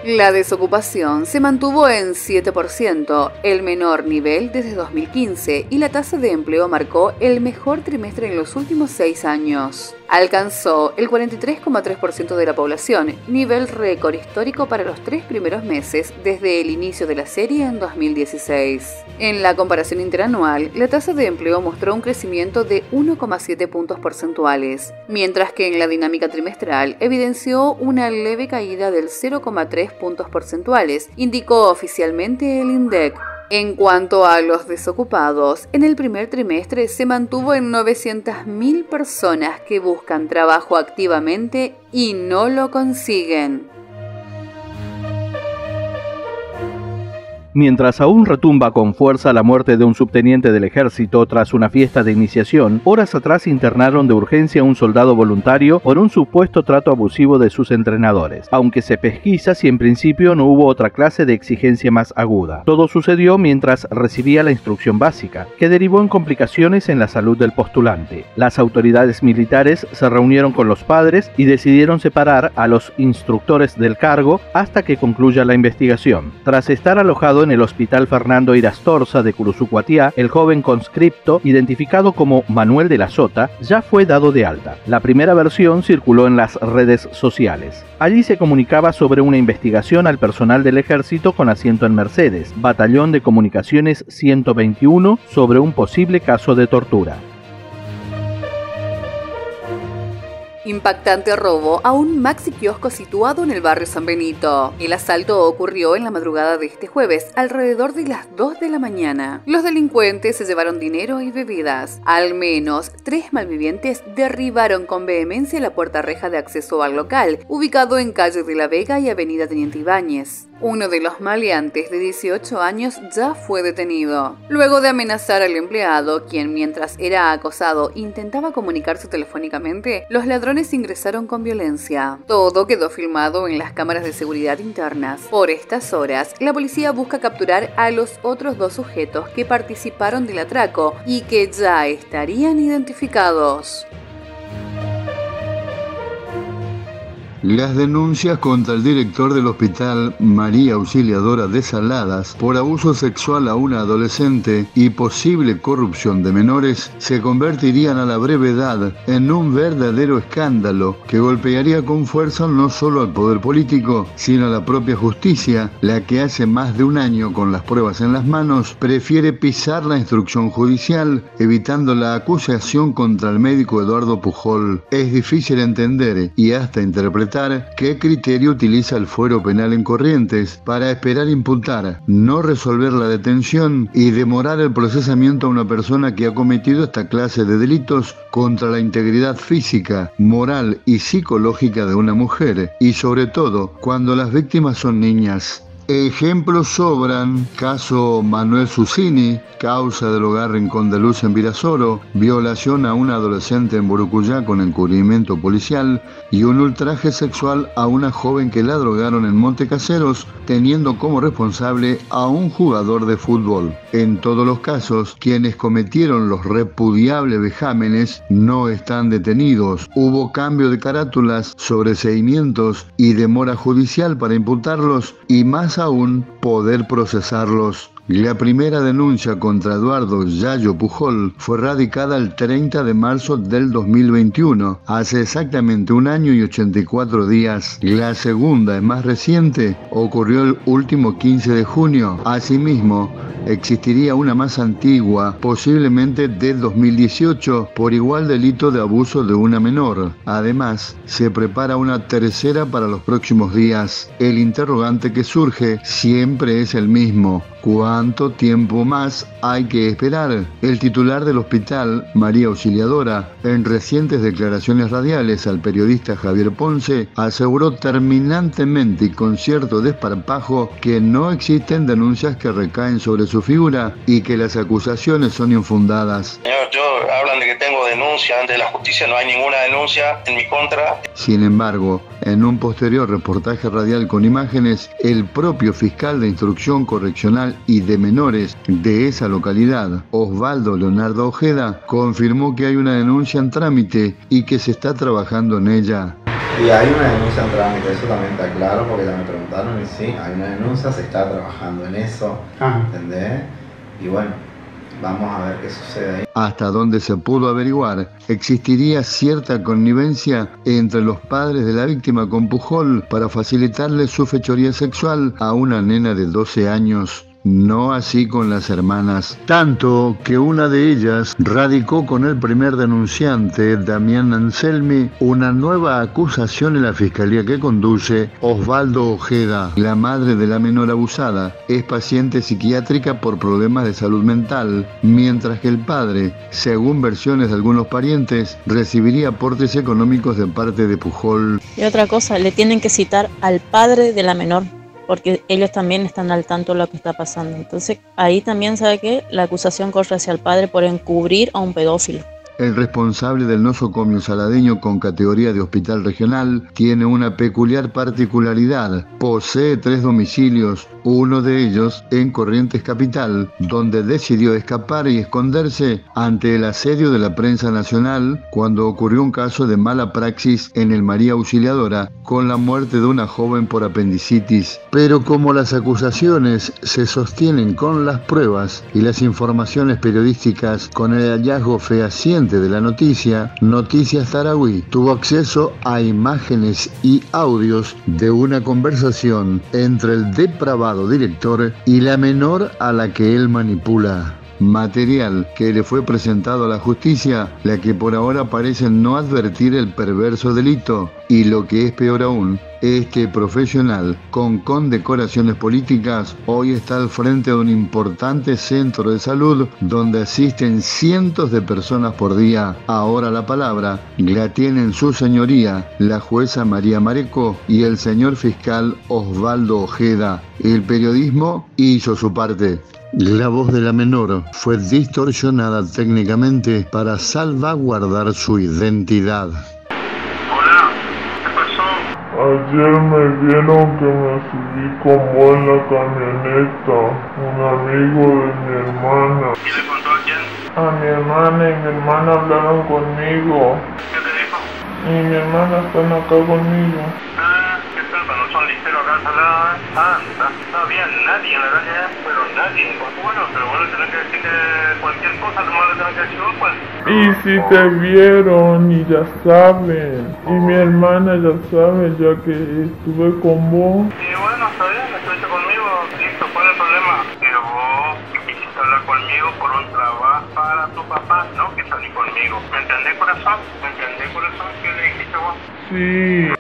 La desocupación se mantuvo en 7%, el menor nivel desde 2015, y la tasa de empleo marcó el mejor trimestre en los últimos 6 años. Alcanzó el 43,3% de la población, nivel récord histórico para los 3 primeros meses desde el inicio de la serie en 2016. En la comparación interanual, la tasa de empleo mostró un crecimiento de 1,7 puntos porcentuales, mientras que en la dinámica trimestral evidenció una leve caída del 0,3 puntos porcentuales, indicó oficialmente el INDEC. En cuanto a los desocupados, en el primer trimestre se mantuvo en 900.000 personas que buscan trabajo activamente y no lo consiguen. Mientras aún retumba con fuerza la muerte de un subteniente del ejército tras una fiesta de iniciación, horas atrás internaron de urgencia a un soldado voluntario por un supuesto trato abusivo de sus entrenadores, aunque se pesquisa si en principio no hubo otra clase de exigencia más aguda. Todo sucedió mientras recibía la instrucción básica, que derivó en complicaciones en la salud del postulante. Las autoridades militares se reunieron con los padres y decidieron separar a los instructores del cargo hasta que concluya la investigación. Tras estar alojado en el Hospital Fernando Irastorza de Curuzucuatiá, el joven conscripto, identificado como Manuel de la Sota, ya fue dado de alta. La primera versión circuló en las redes sociales. Allí se comunicaba sobre una investigación al personal del ejército con asiento en Mercedes, Batallón de Comunicaciones 121, sobre un posible caso de tortura. Impactante robo a un maxi kiosco situado en el barrio San Benito. El asalto ocurrió en la madrugada de este jueves, alrededor de las 2 de la mañana. Los delincuentes se llevaron dinero y bebidas. Al menos 3 malvivientes derribaron con vehemencia la puerta reja de acceso al local, ubicado en calle de la Vega y avenida Teniente Ibáñez. Uno de los maleantes, de 18 años, ya fue detenido. Luego de amenazar al empleado, quien mientras era acosado intentaba comunicarse telefónicamente, los ladrones ingresaron con violencia. Todo quedó filmado en las cámaras de seguridad internas. Por estas horas, la policía busca capturar a los otros 2 sujetos que participaron del atraco y que ya estarían identificados. Las denuncias contra el director del Hospital María Auxiliadora de Saladas por abuso sexual a una adolescente y posible corrupción de menores se convertirían a la brevedad en un verdadero escándalo que golpearía con fuerza no solo al poder político, sino a la propia justicia, la que hace más de un año, con las pruebas en las manos, prefiere pisar la instrucción judicial, evitando la acusación contra el médico Eduardo Pujol. Es difícil entender y hasta interpretar qué criterio utiliza el fuero penal en Corrientes para esperar imputar, no resolver la detención y demorar el procesamiento a una persona que ha cometido esta clase de delitos contra la integridad física, moral y psicológica de una mujer, y sobre todo cuando las víctimas son niñas. Ejemplos sobran: caso Manuel Susini, causa del hogar Rincón de Luz en Virasoro, violación a una adolescente en Burucuyá con encubrimiento policial y un ultraje sexual a una joven que la drogaron en Montecaseros, teniendo como responsable a un jugador de fútbol. En todos los casos, quienes cometieron los repudiables vejámenes no están detenidos. Hubo cambio de carátulas, sobreseimientos y demora judicial para imputarlos y más aún poder procesarlos. La primera denuncia contra Eduardo Yayo Pujol fue radicada el 30 de marzo del 2021, hace exactamente 1 año y 84 días. La segunda, más reciente, ocurrió el último 15 de junio. Asimismo, existiría una más antigua, posiblemente del 2018, por igual delito de abuso de una menor. Además, se prepara una tercera para los próximos días. El interrogante que surge siempre es el mismo: ¿cuánto tiempo más hay que esperar? El titular del Hospital María Auxiliadora, en recientes declaraciones radiales al periodista Javier Ponce, aseguró terminantemente y con cierto desparpajo que no existen denuncias que recaen sobre su figura y que las acusaciones son infundadas. Señor, hablan de que tengo denuncia ante la justicia, no hay ninguna denuncia en mi contra. Sin embargo, en un posterior reportaje radial con imágenes, el propio fiscal de instrucción correccional y de menores de esa localidad, Osvaldo Leonardo Ojeda, confirmó que hay una denuncia en trámite y que se está trabajando en ella. Y hay una denuncia en trámite, eso también está claro, porque ya me preguntaron y sí, hay una denuncia, se está trabajando en eso, ¿entendés? Y bueno, vamos a ver qué sucede ahí. Hasta donde se pudo averiguar, existiría cierta connivencia entre los padres de la víctima con Pujol para facilitarle su fechoría sexual a una nena de 12 años. No así con las hermanas, tanto que una de ellas radicó con el primer denunciante, Damián Anselmi, una nueva acusación en la fiscalía que conduce Osvaldo Ojeda. La madre de la menor abusada es paciente psiquiátrica por problemas de salud mental, mientras que el padre, según versiones de algunos parientes, recibiría aportes económicos de parte de Pujol. Y otra cosa, le tienen que citar al padre de la menor, porque ellos también están al tanto de lo que está pasando. Entonces, ahí también sabe que la acusación corre hacia el padre por encubrir a un pedófilo. El responsable del nosocomio saladeño con categoría de hospital regional tiene una peculiar particularidad. Posee 3 domicilios, uno de ellos en Corrientes Capital, donde decidió escapar y esconderse ante el asedio de la prensa nacional cuando ocurrió un caso de mala praxis en el María Auxiliadora con la muerte de una joven por apendicitis. Pero como las acusaciones se sostienen con las pruebas y las informaciones periodísticas con el hallazgo fehaciente de la noticia, Noticias Tarahui tuvo acceso a imágenes y audios de una conversación entre el depravado director y la menor a la que él manipula. Material que le fue presentado a la justicia, la que por ahora parece no advertir el perverso delito, y lo que es peor aún, este profesional con condecoraciones políticas hoy está al frente de un importante centro de salud donde asisten cientos de personas por día. Ahora la palabra la tienen su señoría, la jueza María Mareco, y el señor fiscal Osvaldo Ojeda. El periodismo hizo su parte. La voz de la menor fue distorsionada técnicamente para salvaguardar su identidad. Hola, ¿qué pasó? Ayer me vieron que me subí con vos en la camioneta, un amigo de mi hermana. ¿Y le contó a quién? A mi hermana y mi hermana hablaron conmigo. ¿Qué te dijo? Y mi hermana están acá conmigo. ¿Qué tal? No son ligeros acá, salada. No había nadie en la calle, pero nadie. Bueno, pero bueno, tenés que decir que cualquier cosa nomás le tenés que decir vos, pues. Y si te vieron y ya saben, y mi hermana ya sabe ya que estuve con vos. Y bueno, está bien, estuviste conmigo, listo, ¿cuál es el problema? Pero vos quisiste hablar conmigo por un trabajo para tu papá, ¿no? Que salí conmigo. ¿Me entendés, corazón? ¿Me entendés, corazón? ¿Qué le dijiste vos? Sí.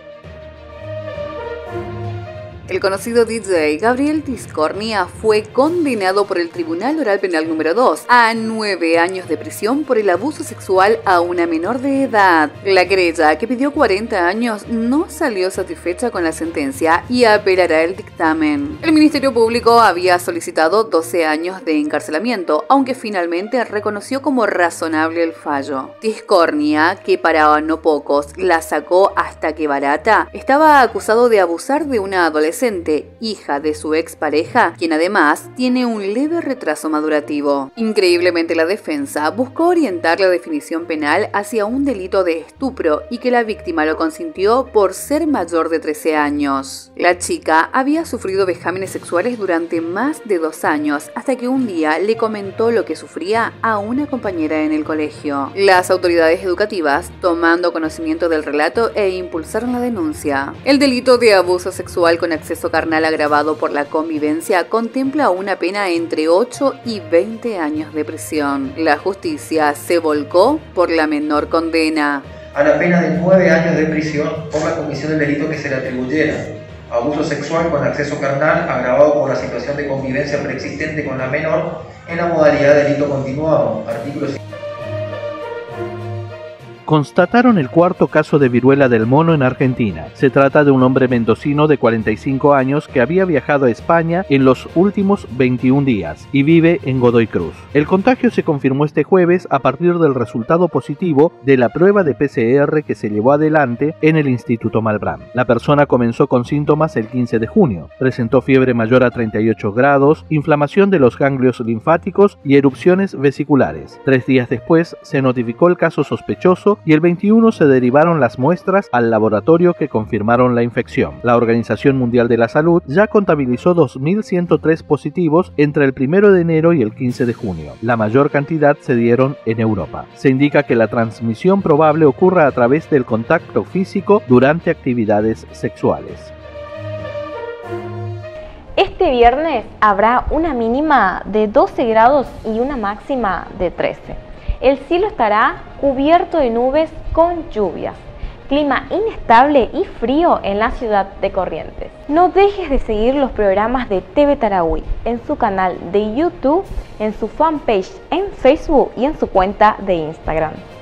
El conocido DJ Gabriel Tiscornia fue condenado por el Tribunal Oral Penal número 2 a 9 años de prisión por el abuso sexual a una menor de edad. La querella, que pidió 40 años, no salió satisfecha con la sentencia y apelará el dictamen. El Ministerio Público había solicitado 12 años de encarcelamiento, aunque finalmente reconoció como razonable el fallo. Tiscornia, que para no pocos la sacó hasta que barata, estaba acusado de abusar de una adolescente, hija de su expareja, quien además tiene un leve retraso madurativo. Increíblemente, la defensa buscó orientar la definición penal hacia un delito de estupro y que la víctima lo consintió por ser mayor de 13 años. La chica había sufrido vejámenes sexuales durante más de 2 años, hasta que un día le comentó lo que sufría a una compañera en el colegio. Las autoridades educativas, tomando conocimiento del relato, impulsaron la denuncia. El delito de abuso sexual con acceso carnal agravado por la convivencia contempla una pena entre 8 y 20 años de prisión. La justicia se volcó por la menor condena. A la pena de 9 años de prisión por la comisión del delito que se le attribuyera: abuso sexual con acceso carnal agravado por la situación de convivencia preexistente con la menor en la modalidad de delito continuado. Artículo 5. Constataron el cuarto caso de viruela del mono en Argentina. Se trata de un hombre mendocino de 45 años que había viajado a España en los últimos 21 días y vive en Godoy Cruz. El contagio se confirmó este jueves a partir del resultado positivo de la prueba de PCR que se llevó adelante en el Instituto Malbrán. La persona comenzó con síntomas el 15 de junio. Presentó fiebre mayor a 38 grados, inflamación de los ganglios linfáticos y erupciones vesiculares. 3 días después se notificó el caso sospechoso sábado y el 21 se derivaron las muestras al laboratorio que confirmaron la infección. La Organización Mundial de la Salud ya contabilizó 2.103 positivos entre el 1 de enero y el 15 de junio. La mayor cantidad se dieron en Europa. Se indica que la transmisión probable ocurra a través del contacto físico durante actividades sexuales. Este viernes habrá una mínima de 12 grados y una máxima de 13. El cielo estará cubierto de nubes con lluvias. Clima inestable y frío en la ciudad de Corrientes. No dejes de seguir los programas de TV Tarahui en su canal de YouTube, en su fanpage en Facebook y en su cuenta de Instagram.